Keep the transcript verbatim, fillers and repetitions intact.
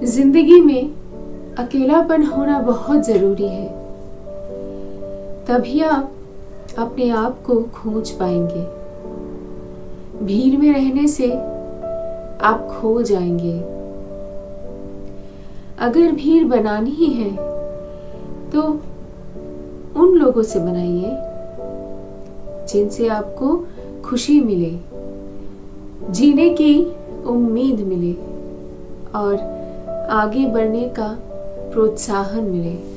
जिंदगी में अकेलापन होना बहुत जरूरी है, तभी आप अपने आप को खोज पाएंगे। भीड़ में रहने से आप खो जाएंगे। अगर भीड़ बनानी ही है तो उन लोगों से बनाइए जिनसे आपको खुशी मिले, जीने की उम्मीद मिले और आगे बढ़ने का प्रोत्साहन मिले।